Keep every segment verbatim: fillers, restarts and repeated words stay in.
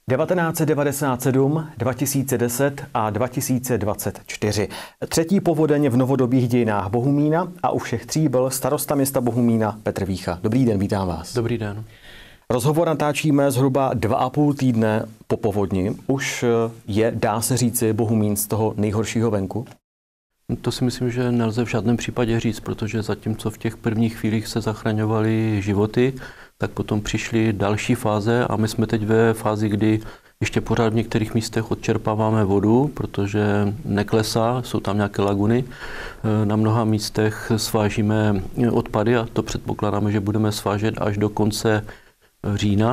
devatenáct set devadesát sedm, dva tisíce deset a dva tisíce dvacet čtyři. Třetí povodeň v novodobých dějinách Bohumína a u všech tří byl starosta města Bohumína Petr Vícha. Dobrý den, vítám vás. Dobrý den. Rozhovor natáčíme zhruba dva a půl týdne po povodni. Už je, dá se říci, Bohumín z toho nejhoršího venku? To si myslím, že nelze v žádném případě říct, protože zatímco v těch prvních chvílích se zachraňovaly životy, tak potom přišly další fáze a my jsme teď ve fázi, kdy ještě pořád v některých místech odčerpáváme vodu, protože neklesá, jsou tam nějaké laguny. Na mnoha místech svážíme odpady a to předpokládáme, že budeme svážet až do konce října.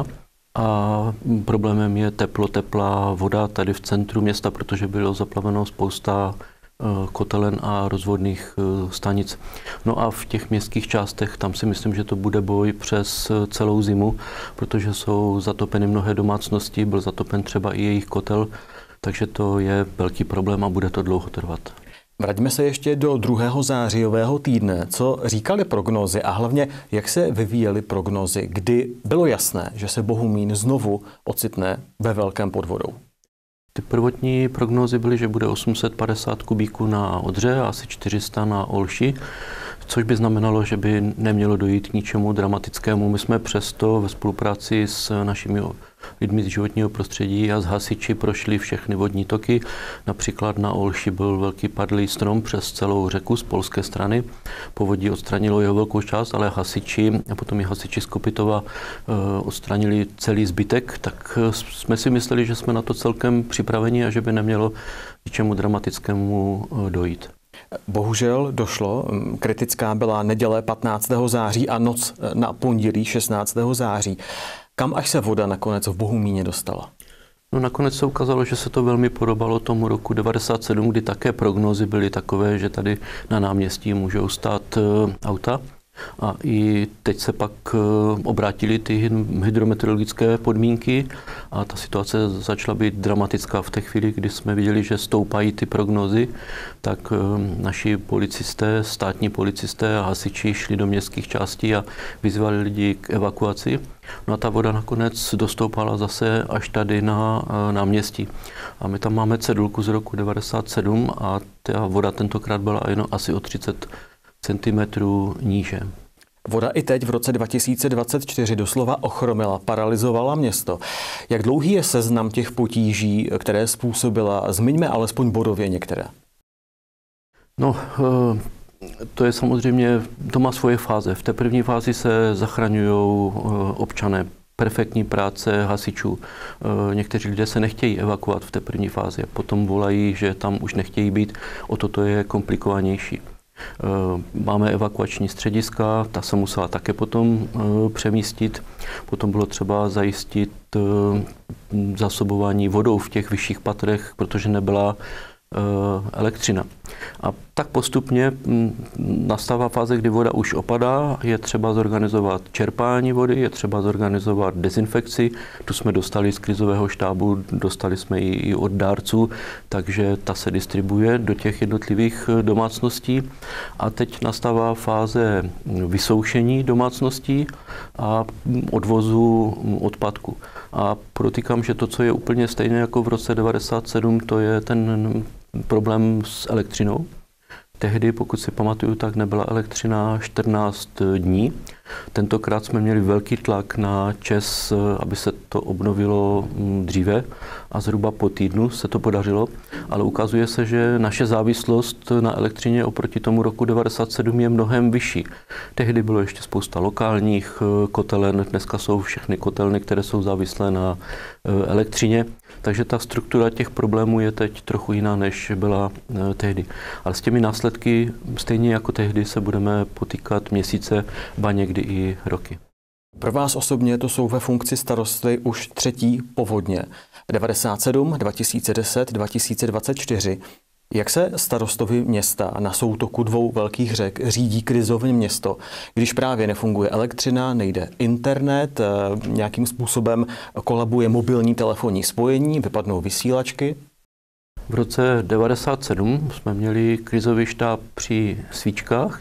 A problémem je teplo, teplá voda tady v centru města, protože bylo zaplaveno spousta kotelen a rozvodných stanic. No a v těch městských částech tam si myslím, že to bude boj přes celou zimu, protože jsou zatopeny mnohé domácnosti, byl zatopen třeba i jejich kotel, takže to je velký problém a bude to dlouho trvat. Vraťme se ještě do druhého zářijového týdne. Co říkali prognózy a hlavně, jak se vyvíjely prognózy, kdy bylo jasné, že se Bohumín znovu ocitne ve velkém pod vodou? Ty prvotní prognózy byly, že bude osm set padesát kubíků na Odře a asi čtyři sta na Olši, což by znamenalo, že by nemělo dojít k ničemu dramatickému. My jsme přesto ve spolupráci s našimi lidmi z životního prostředí a s hasiči prošli všechny vodní toky. Například na Olši byl velký padlý strom přes celou řeku z polské strany. Povodí odstranilo jeho velkou část, ale hasiči a potom i hasiči z Kopytova odstranili celý zbytek, tak jsme si mysleli, že jsme na to celkem připraveni a že by nemělo ničemu dramatickému dojít. Bohužel došlo. Kritická byla neděle patnáctého září a noc na pondělí šestnáctého září. Kam až se voda nakonec v Bohumíně dostala? No, nakonec se ukázalo, že se to velmi podobalo tomu roku devadesát sedm, kdy také prognózy byly takové, že tady na náměstí můžou stát auta. A i teď se pak obrátily ty hydrometeorologické podmínky a ta situace začala být dramatická. V té chvíli, kdy jsme viděli, že stoupají ty prognózy, tak naši policisté, státní policisté a hasiči šli do městských částí a vyzvali lidi k evakuaci. No a ta voda nakonec dostoupala zase až tady na náměstí. A my tam máme cedulku z roku devadesát sedm a ta voda tentokrát byla jen asi o třicet centimetrů níže. Voda i teď v roce dva tisíce dvacet čtyři doslova ochromila, paralyzovala město. Jak dlouhý je seznam těch potíží, které způsobila? Zmiňme alespoň bodově některé. No, to je samozřejmě, to má svoje fáze. V té první fázi se zachraňují občané. Perfektní práce hasičů. Někteří lidé se nechtějí evakuovat v té první fázi. Potom volají, že tam už nechtějí být. O toto je komplikovanější. Máme evakuační střediska, ta se musela také potom přemístit. Potom bylo třeba zajistit zásobování vodou v těch vyšších patrech, protože nebyla elektřina. A tak postupně nastává fáze, kdy voda už opadá, je třeba zorganizovat čerpání vody, je třeba zorganizovat dezinfekci. Tu jsme dostali z krizového štábu, dostali jsme ji i od dárců, takže ta se distribuje do těch jednotlivých domácností. A teď nastává fáze vysoušení domácností a odvozu odpadku. A podotýkám, že to, co je úplně stejné jako v roce devadesát sedm, to je ten problém s elektřinou. Tehdy, pokud si pamatuju, tak nebyla elektřina čtrnáct dní. Tentokrát jsme měli velký tlak na ČEZ, aby se to obnovilo dříve a zhruba po týdnu se to podařilo, ale ukazuje se, že naše závislost na elektřině oproti tomu roku devadesát sedm je mnohem vyšší. Tehdy bylo ještě spousta lokálních kotelen, dneska jsou všechny kotelny, které jsou závislé na elektřině, takže ta struktura těch problémů je teď trochu jiná, než byla tehdy. Ale s těmi následky stejně jako tehdy se budeme potýkat měsíce, ba někdy i roky. Pro vás osobně to jsou ve funkci starosty už třetí povodně. devadesát sedm, dva tisíce deset, dva tisíce dvacet čtyři. Jak se starostovi města na soutoku dvou velkých řek řídí krizové město, když právě nefunguje elektřina, nejde internet, nějakým způsobem kolabuje mobilní telefonní spojení, vypadnou vysílačky? V roce devadesát sedm jsme měli krizový štáb při svíčkách,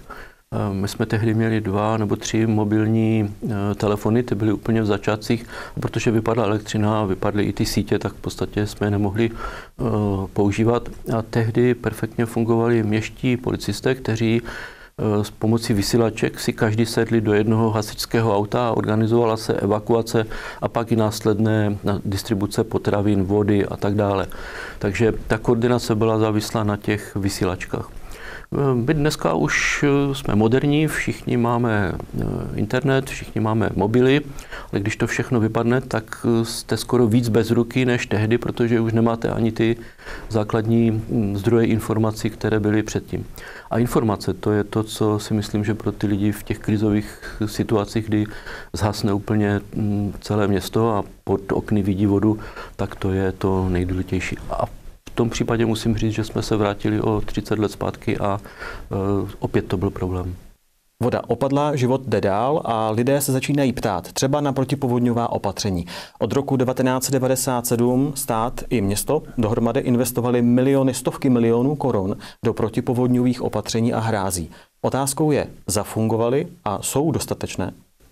My jsme tehdy měli dva nebo tři mobilní telefony, ty byly úplně v začátcích, protože vypadla elektřina a vypadly i ty sítě, tak v podstatě jsme je nemohli používat. A tehdy perfektně fungovali městští policisté, kteří s pomocí vysílaček si každý sedli do jednoho hasičského auta a organizovala se evakuace a pak i následné distribuce potravin, vody a tak dále. Takže ta koordinace byla závislá na těch vysílačkách. My dneska už jsme moderní, všichni máme internet, všichni máme mobily, ale když to všechno vypadne, tak jste skoro víc bez ruky než tehdy, protože už nemáte ani ty základní zdroje informací, které byly předtím. A informace, to je to, co si myslím, že pro ty lidi v těch krizových situacích, kdy zhasne úplně celé město a pod okny vidí vodu, tak to je to nejdůležitější. A v tom případě musím říct, že jsme se vrátili o třicet let zpátky a uh, opět to byl problém. Voda opadla, život jde dál a lidé se začínají ptát třeba na protipovodňová opatření. Od roku devatenáct set devadesát sedm stát i město dohromady investovali miliony, stovky milionů korun do protipovodňových opatření a hrází. Otázkou je, zafungovaly a jsou dostatečné?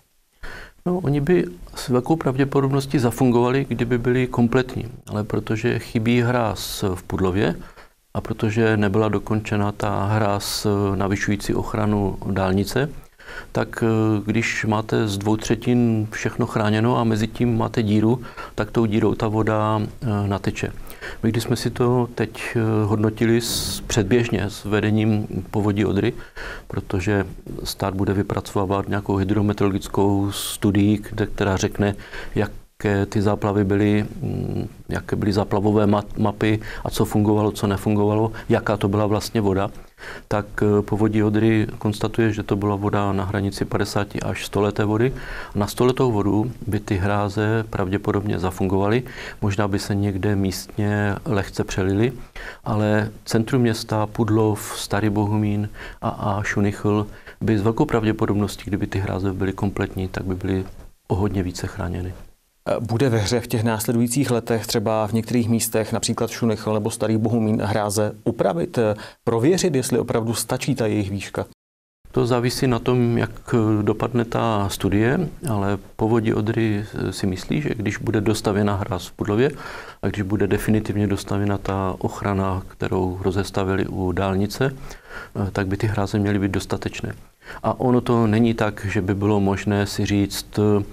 No, oni by s velkou pravděpodobností zafungovali, kdyby byli kompletní, ale protože chybí hráz v Pudlově a protože nebyla dokončena ta hráz navyšující ochranu dálnice, tak když máte z dvou třetin všechno chráněno a mezi tím máte díru, tak tou dírou ta voda nateče. My, když jsme si to teď hodnotili předběžně s vedením Povodí Odry, protože stát bude vypracovávat nějakou hydrometeorologickou studii, která řekne, jaké ty záplavy byly, jaké byly záplavové mapy a co fungovalo, co nefungovalo, jaká to byla vlastně voda, tak Povodí Odry konstatuje, že to byla voda na hranici padesát až sto leté vody. Na sto letou vodu by ty hráze pravděpodobně zafungovaly, možná by se někde místně lehce přelily, ale centrum města, Pudlov, Starý Bohumín a, a Šunichl by s velkou pravděpodobností, kdyby ty hráze byly kompletní, tak by byly o hodně více chráněny. Bude ve hře v těch následujících letech třeba v některých místech, například Šunichl nebo Starý Bohumín, hráze upravit, prověřit, jestli opravdu stačí ta jejich výška? To závisí na tom, jak dopadne ta studie, ale Povodí Odry si myslí, že když bude dostavěna hráz v Pudlově a když bude definitivně dostavěna ta ochrana, kterou rozestavili u dálnice, tak by ty hráze měly být dostatečné. A ono to není tak, že by bylo možné si říct,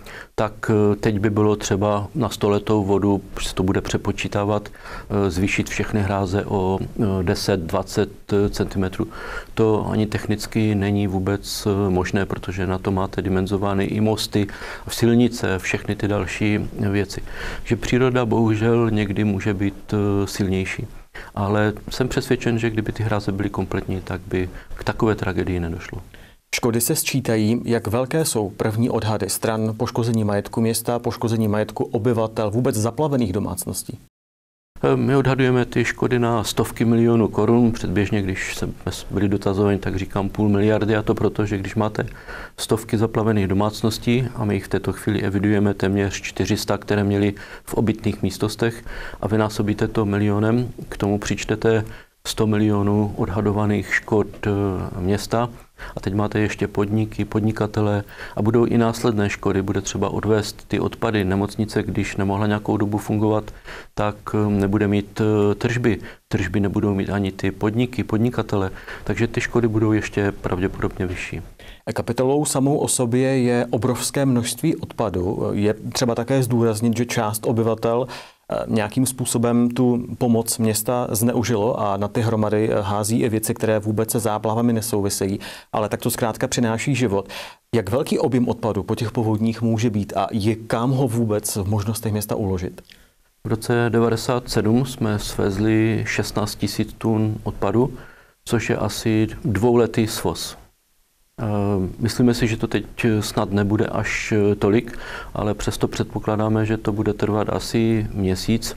tak teď by bylo třeba na stoletou vodu, se to bude přepočítávat, zvýšit všechny hráze o deset dvacet centimetrů. To ani technicky není vůbec možné, protože na to máte dimenzovány i mosty, silnice, všechny ty další věci. Takže příroda bohužel někdy může být silnější. Ale jsem přesvědčen, že kdyby ty hráze byly kompletní, tak by k takové tragédii nedošlo. Škody se sčítají, jak velké jsou první odhady stran poškození majetku města, poškození majetku obyvatel, vůbec zaplavených domácností? My odhadujeme ty škody na stovky milionů korun. Předběžně, když jsme byli dotazováni, tak říkám půl miliardy, a to proto, že když máte stovky zaplavených domácností a my jich v této chvíli evidujeme téměř čtyři sta, které měly v obytných místnostech a vynásobíte to milionem, k tomu přičtete sto milionů odhadovaných škod města. A teď máte ještě podniky, podnikatele a budou i následné škody. Bude třeba odvést ty odpady. Nemocnice, když nemohla nějakou dobu fungovat, tak nebude mít tržby. Tržby nebudou mít ani ty podniky, podnikatele. Takže ty škody budou ještě pravděpodobně vyšší. Kapitolou samou o sobě je obrovské množství odpadu. Je třeba také zdůraznit, že část obyvatel nějakým způsobem tu pomoc města zneužilo a na ty hromady hází i věci, které vůbec se záplavami nesouvisejí, ale tak to zkrátka přináší život. Jak velký objem odpadu po těch povodních může být a je kam ho vůbec v možnostech města uložit? V roce devadesát sedm jsme svezli šestnáct tisíc tun odpadu, což je asi dvouletý svoz. Myslíme si, že to teď snad nebude až tolik, ale přesto předpokládáme, že to bude trvat asi měsíc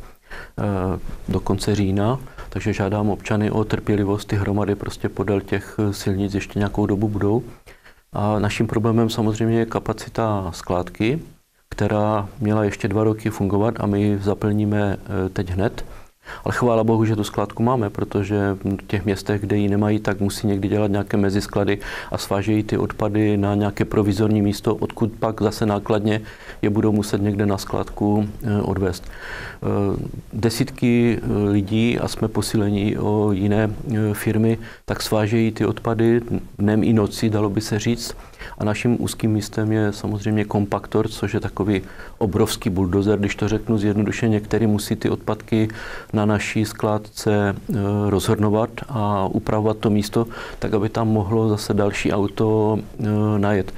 do konce října, takže žádám občany o trpělivost, ty hromady prostě podél těch silnic ještě nějakou dobu budou. A naším problémem samozřejmě je kapacita skládky, která měla ještě dva roky fungovat a my ji zaplníme teď hned. Ale chvála Bohu, že tu skládku máme, protože v těch městech, kde ji nemají, tak musí někdy dělat nějaké mezisklady a svážejí ty odpady na nějaké provizorní místo, odkud pak zase nákladně je budou muset někde na skládku odvést. Desítky lidí, a jsme posíleni o jiné firmy, tak svážejí ty odpady dnem i nocí, dalo by se říct. A naším úzkým místem je samozřejmě kompaktor, což je takový obrovský buldozer, když to řeknu zjednodušeně, který musí ty odpadky na naší skládce rozhrnovat a upravovat to místo, tak aby tam mohlo zase další auto najet.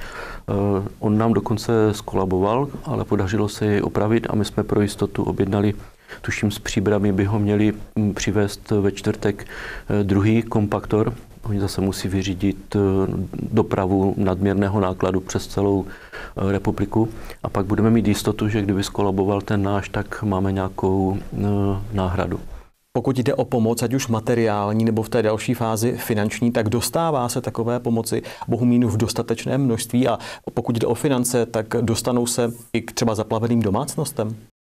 On nám dokonce skolaboval, ale podařilo se jej opravit a my jsme pro jistotu objednali, tuším s Příbrami by ho měli přivést ve čtvrtek druhý kompaktor. Oni zase musí vyřídit dopravu nadměrného nákladu přes celou republiku a pak budeme mít jistotu, že kdyby skolaboval ten náš, tak máme nějakou náhradu. Pokud jde o pomoc, ať už materiální nebo v té další fázi finanční, tak dostává se takové pomoci Bohumínu v dostatečném množství a pokud jde o finance, tak dostanou se i k třeba zaplaveným domácnostem?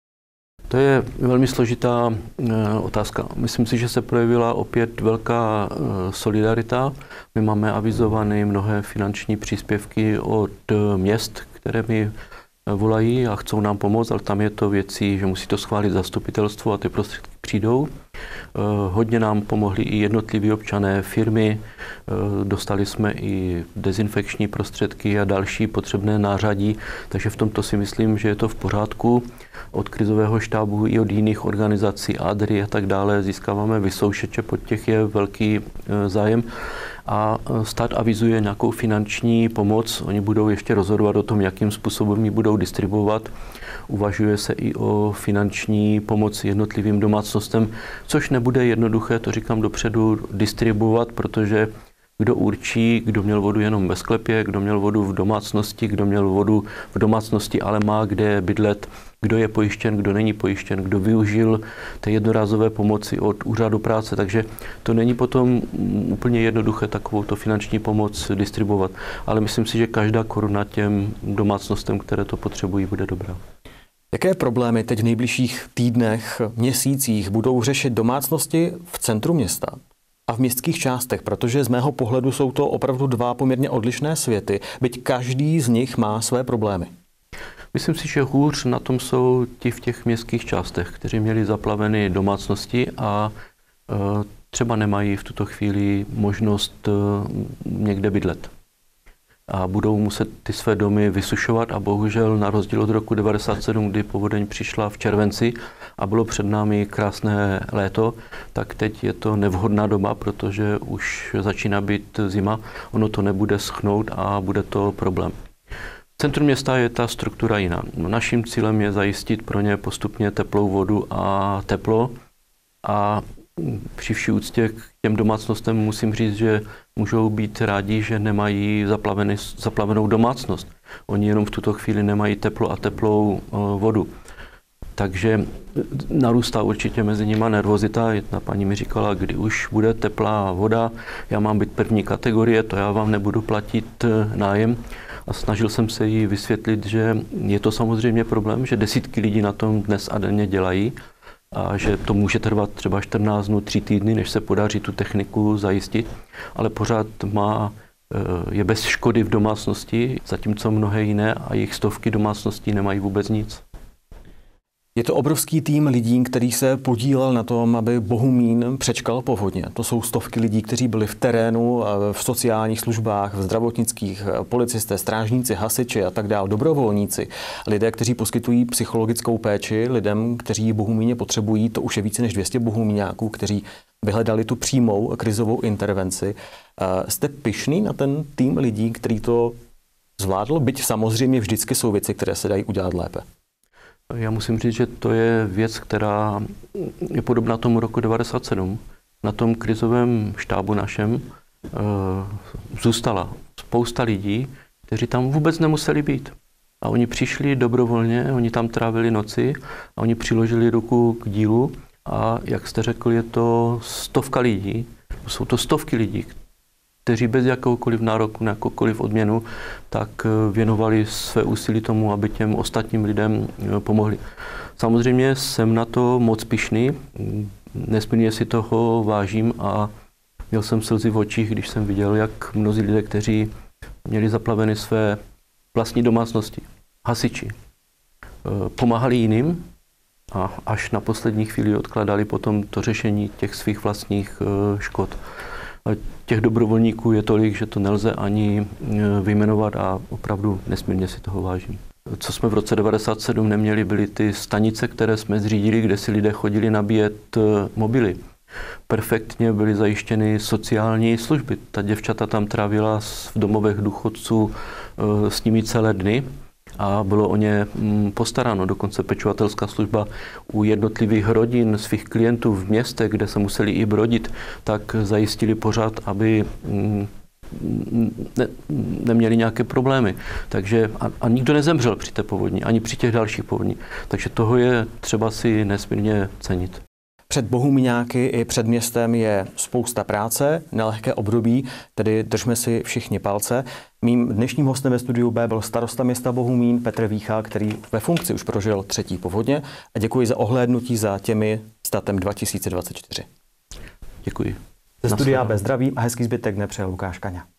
To je velmi složitá otázka. Myslím si, že se projevila opět velká solidarita. My máme avizované mnohé finanční příspěvky od měst, které mi volají a chcou nám pomoct, ale tam je to věcí, že musí to schválit zastupitelstvo a ty prostředky přijdou. Hodně nám pomohli i jednotliví občané, firmy, dostali jsme i dezinfekční prostředky a další potřebné nářadí, takže v tomto si myslím, že je to v pořádku. Od krizového štábu i od jiných organizací, Adry a tak dále získáváme vysoušeče, pod těch je velký zájem a stát avizuje nějakou finanční pomoc. Oni budou ještě rozhodovat o tom, jakým způsobem ji budou distribuovat. Uvažuje se i o finanční pomoci jednotlivým domácnostem, což nebude jednoduché, to říkám dopředu, distribuovat, protože kdo určí, kdo měl vodu jenom ve sklepě, kdo měl vodu v domácnosti, kdo měl vodu v domácnosti, ale má kde bydlet, kdo je pojištěn, kdo není pojištěn, kdo využil té jednorázové pomoci od úřadu práce. Takže to není potom úplně jednoduché takovouto finanční pomoc distribuovat. Ale myslím si, že každá koruna těm domácnostem, které to potřebují, bude dobrá. Jaké problémy teď v nejbližších týdnech, měsících budou řešit domácnosti v centru města a v městských částech, protože z mého pohledu jsou to opravdu dva poměrně odlišné světy, byť každý z nich má své problémy? Myslím si, že hůř na tom jsou ti v těch městských částech, kteří měli zaplaveny domácnosti a e, třeba nemají v tuto chvíli možnost e, někde bydlet. A budou muset ty své domy vysušovat a bohužel na rozdíl od roku devadesát sedm, kdy povodeň přišla v červenci a bylo před námi krásné léto, tak teď je to nevhodná doba, protože už začíná být zima, ono to nebude schnout a bude to problém. V centru města je ta struktura jiná. Naším cílem je zajistit pro ně postupně teplou vodu a teplo a při vší úctě k těm domácnostem musím říct, že můžou být rádi, že nemají zaplavený, zaplavenou domácnost. Oni jenom v tuto chvíli nemají teplo a teplou vodu. Takže narůstá určitě mezi nimi nervozita. Jedna paní mi říkala, kdy už bude teplá voda, já mám být první kategorie, to já vám nebudu platit nájem. A snažil jsem se jí vysvětlit, že je to samozřejmě problém, že desítky lidí na tom dnes a denně dělají a že to může trvat třeba čtrnáct dnů, tři týdny, než se podaří tu techniku zajistit, ale pořád má, je bez škody v domácnosti, zatímco mnohé jiné a jejich stovky domácností nemají vůbec nic. Je to obrovský tým lidí, který se podílel na tom, aby Bohumín přečkal povodně. To jsou stovky lidí, kteří byli v terénu, v sociálních službách, v zdravotnických, policisté, strážníci, hasiči a tak dále, dobrovolníci. Lidé, kteří poskytují psychologickou péči lidem, kteří Bohumíně potřebují. To už je více než dvě stě bohumíňáků, kteří vyhledali tu přímou krizovou intervenci. Jste pyšný na ten tým lidí, který to zvládl? Byť samozřejmě vždycky jsou věci, které se dají udělat lépe. Já musím říct, že to je věc, která je podobná tomu roku devadesát sedm. Na tom krizovém štábu našem e, zůstala spousta lidí, kteří tam vůbec nemuseli být. A oni přišli dobrovolně, oni tam trávili noci a oni přiložili ruku k dílu a jak jste řekl, je to stovka lidí, jsou to stovky lidí, kteří bez jakoukoliv nároku na jakoukoliv odměnu, tak věnovali své úsilí tomu, aby těm ostatním lidem pomohli. Samozřejmě jsem na to moc pyšný. nesmírně si toho vážím a měl jsem slzy v očích, když jsem viděl, jak mnozí lidé, kteří měli zaplaveny své vlastní domácnosti, hasiči, pomáhali jiným a až na poslední chvíli odkládali potom to řešení těch svých vlastních škod. Těch dobrovolníků je tolik, že to nelze ani vyjmenovat a opravdu nesmírně si toho vážím. Co jsme v roce devadesát sedm neměli, byly ty stanice, které jsme zřídili, kde si lidé chodili nabíjet mobily. Perfektně byly zajištěny sociální služby. Ta děvčata tam trávila v domovech důchodců s nimi celé dny a bylo o ně postaráno. Dokonce pečovatelská služba u jednotlivých rodin svých klientů v městech, kde se museli i brodit, tak zajistili pořád, aby ne, neměli nějaké problémy. Takže a, a nikdo nezemřel při té povodni, ani při těch dalších povodní. Takže toho je třeba si nesmírně cenit. Před Bohumíňáky i před městem je spousta práce, nelehké období, tedy držme si všichni palce. Mým dnešním hostem ve studiu B byl starosta města Bohumín Petr Vícha, který ve funkci už prožil třetí povodně, a děkuji za ohlédnutí za těmi s datem dva tisíce dvacet čtyři. Děkuji. Ze studia B zdravím a hezký zbytek dne přeje Lukáš Kaňa.